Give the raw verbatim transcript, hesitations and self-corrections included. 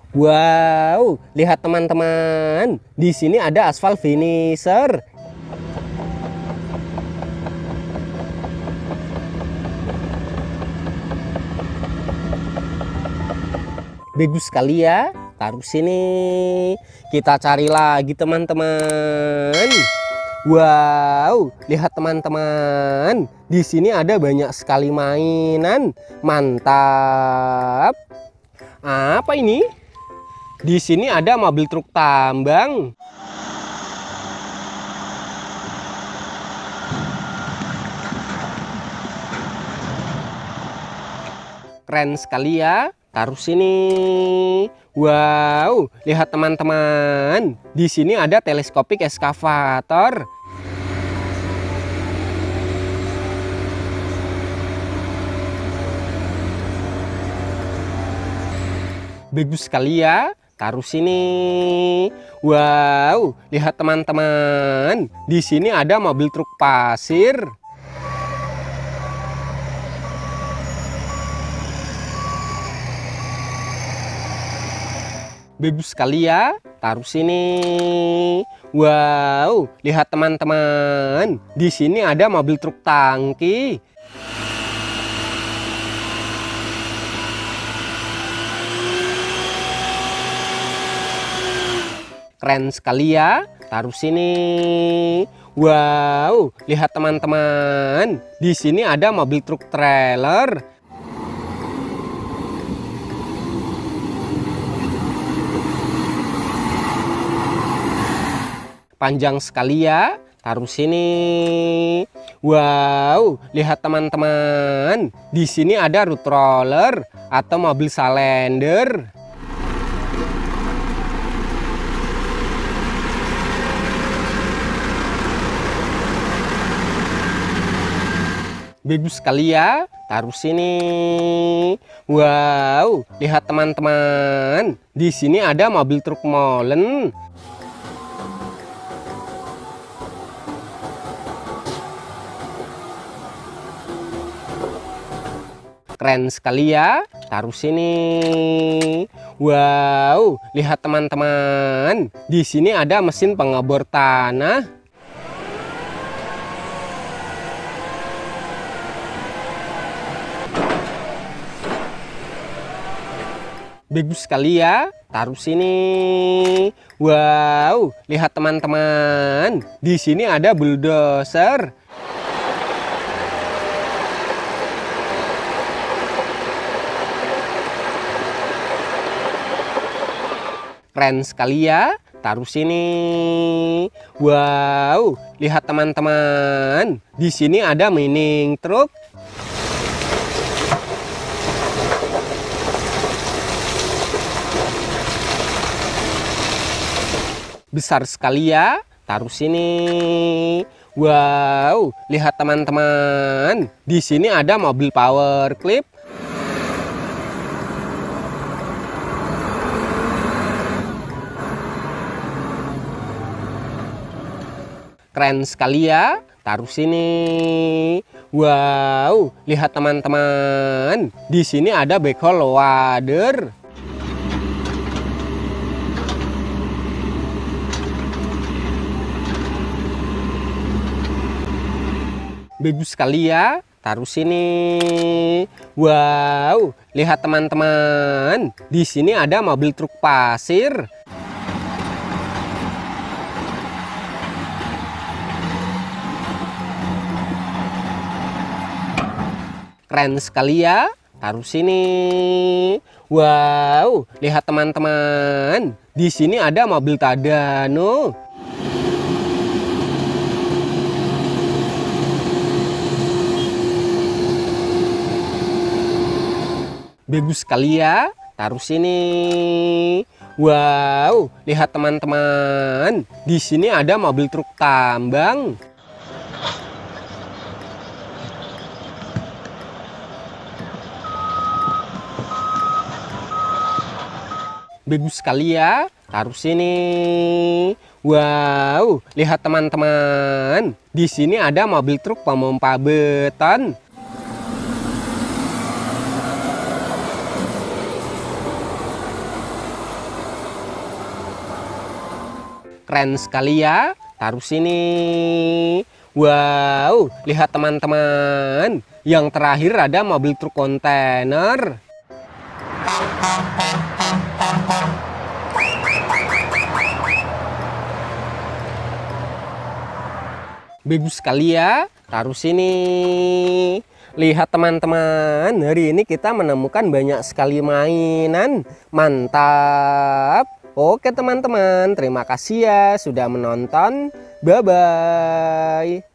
Wow, lihat teman-teman. Di sini ada aspal finisher. Bagus sekali ya. Taruh sini. Kita cari lagi teman-teman. Wow, lihat teman-teman. Di sini ada banyak sekali mainan. Mantap. Apa ini? Di sini ada mobil truk tambang. Keren sekali ya. Taruh sini. Wow, lihat teman-teman. Di sini ada teleskopik eskavator. Bagus sekali ya. Taruh sini. Wow, lihat teman-teman. Di sini ada mobil truk pasir. Bagus sekali ya. Taruh sini. Wow, lihat teman-teman. Di sini ada mobil truk tangki. Keren sekali ya. Taruh sini. Wow, lihat teman-teman. Di sini ada mobil truk trailer. Panjang sekali ya. Taruh sini. Wow, lihat teman-teman. Di sini ada road roller atau mobil salender. Bagus sekali ya. Taruh sini. Wow, lihat teman-teman. Di sini ada mobil truk molen. Keren sekali ya. Taruh sini. Wow, lihat teman-teman. Di sini ada mesin pengebor tanah. Bagus sekali ya. Taruh sini. Wow, lihat teman-teman. Di sini ada bulldozer. Keren sekali ya. Taruh sini. Wow, lihat teman-teman. Di sini ada mining truk. Besar sekali ya. Taruh sini. Wow, lihat teman-teman. Di sini ada mobil power clip. Keren sekali ya. Taruh sini. Wow, lihat teman-teman. Di sini ada backhoe loader. Bagus sekali ya. Taruh sini. Wow, lihat teman-teman. Di sini ada mobil truk pasir. Keren sekali ya. Taruh sini. Wow, lihat teman-teman. Di sini ada mobil Tadano. Bagus sekali ya. Taruh sini. Wow, lihat teman-teman. Di sini ada mobil truk tambang. Bagus sekali ya. Taruh sini. Wow, lihat teman-teman. Di sini ada mobil truk pemompa beton. Keren sekali ya. Taruh sini. Wow, lihat teman-teman. Yang terakhir ada mobil truk kontainer. Bagus sekali ya. Taruh sini. Lihat teman-teman, hari ini kita menemukan banyak sekali mainan. Mantap. Oke teman-teman, terima kasih ya sudah menonton. Bye-bye.